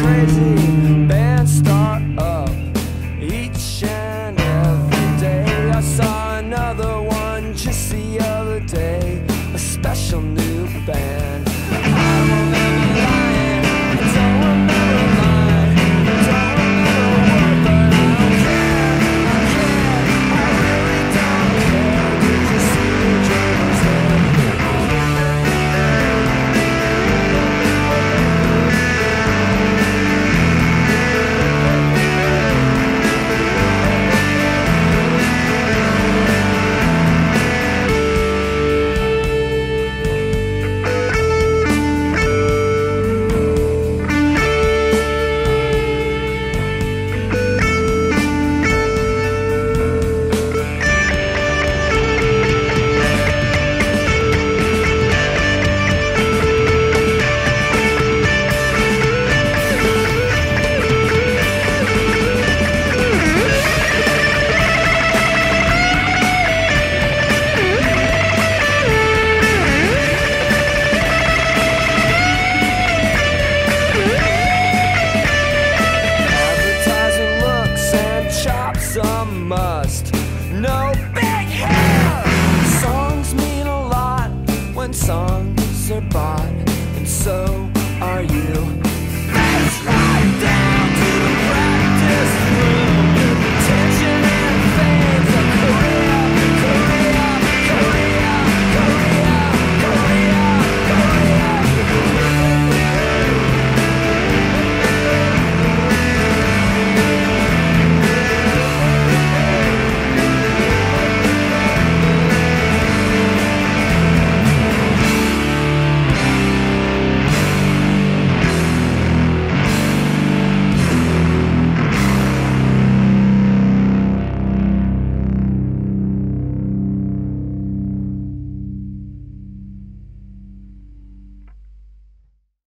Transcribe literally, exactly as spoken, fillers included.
crazy band start up each and every day. I saw another one just the other day, a special new band. I won't be lying, I don't remember a line, don't remember a word, but I don't care, I care, I really don't care. Did you see the drummer's head? Must no big hair. Songs mean a lot when songs are bought.